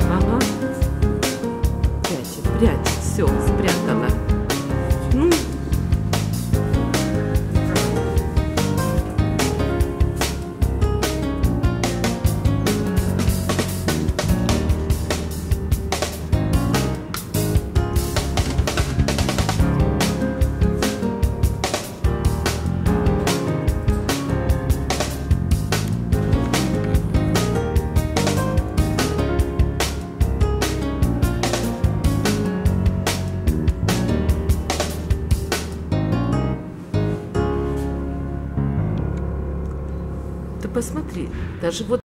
Ага. Прячет, прячет. Все, спрятала. Ну. Ты посмотри, даже вот